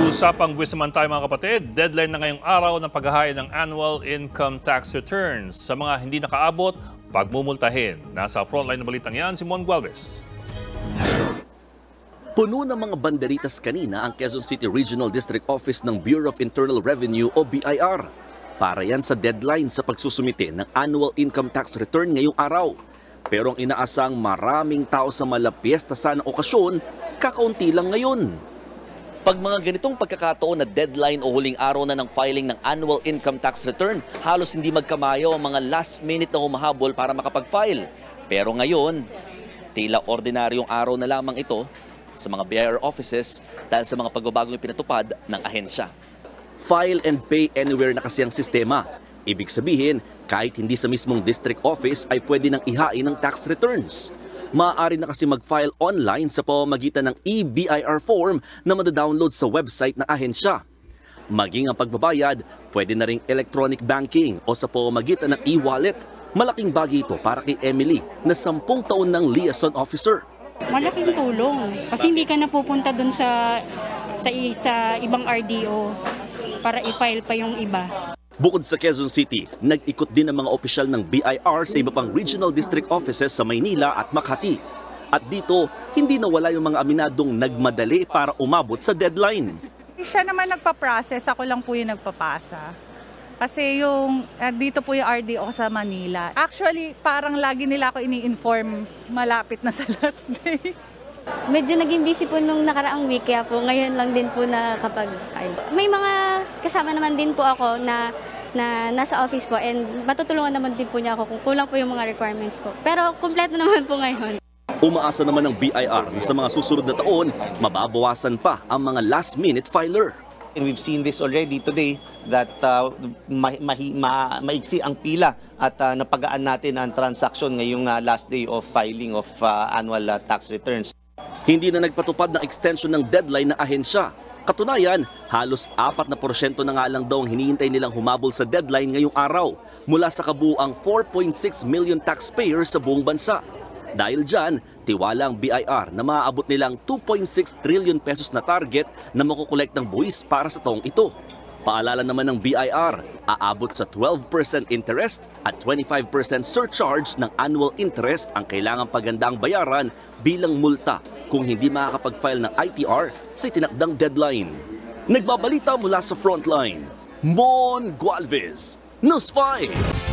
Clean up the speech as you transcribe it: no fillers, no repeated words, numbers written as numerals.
Usapang buwis naman tayo mga kapatid, deadline na ngayong araw ng paghahayag ng annual income tax returns. Sa mga hindi nakaabot, pagmumultahin. Nasa frontline ng balitang yan, si Mon Gualvez. Puno ng mga banderitas kanina ang Quezon City Regional District Office ng Bureau of Internal Revenue o BIR. Para yan sa deadline sa pagsusumite ng annual income tax return ngayong araw. Pero ang inaasang maraming tao sa malapiesta sana okasyon, kakaunti lang ngayon. Pag mga ganitong pagkakataon na deadline o huling araw na ng filing ng annual income tax return, halos hindi magkamayo ang mga last minute na humahabol para makapag-file. Pero ngayon, tila ordinaryong araw na lamang ito sa mga BIR offices dahil sa mga pagbabagong pinatupad ng ahensya. File and pay anywhere na kasi ang sistema. Ibig sabihin, kahit hindi sa mismong district office ay pwede nang ihain ng tax returns. Maaari na kasi mag-file online sa pamamagitan ng e-BIR form na madadownload sa website ng ahensya. Maging ang pagbabayad, pwede na ring electronic banking o sa pamamagitan ng e-wallet. Malaking bagay ito para kay Emily na 10 taon ng liaison officer. Malaking tulong kasi hindi ka napupunta dun sa ibang RDO para i-file pa yung iba. Bukod sa Quezon City, nag-ikot din ang mga opisyal ng BIR sa iba pang regional district offices sa Maynila at Makati. At dito, hindi nawala yung mga aminadong nagmadali para umabot sa deadline. Siya naman nagpa-process, ako lang po yung nagpapasa. Kasi yung dito po yung RDO sa Manila. Actually, parang lagi nila ako ini-inform malapit na sa last day. Medyo naging busy po nung nakaraang week, kaya po ngayon lang din po nakapag-file. May mga kasama naman din po ako na nasa office po and matutulungan naman din po niya ako kung kulang po yung mga requirements po. Pero kumpleto naman po ngayon. Umaasa naman ng BIR na sa mga susunod na taon, mababawasan pa ang mga last-minute filer. And we've seen this already today that maigsi ang pila at napagaan natin ang transaction ngayong last day of filing of annual tax returns. Hindi na nagpatupad ng extension ng deadline ng ahensya. Katunayan, halos 4% na nga lang daw ang hinihintay nilang humabol sa deadline ngayong araw mula sa kabuuang 4.6 million taxpayers sa buong bansa. Dahil dyan, tiwala ang BIR na maaabot nilang 2.6 trillion pesos na target na makukolekt ng buwis para sa taong ito. Paalala naman ng BIR, aabot sa 12% interest at 25% surcharge ng annual interest ang kailangang pagandaang bayaran bilang multa kung hindi makakapag-file ng ITR sa itinakdang deadline. Nagbabalita mula sa frontline, Mon Gualvez, News 5.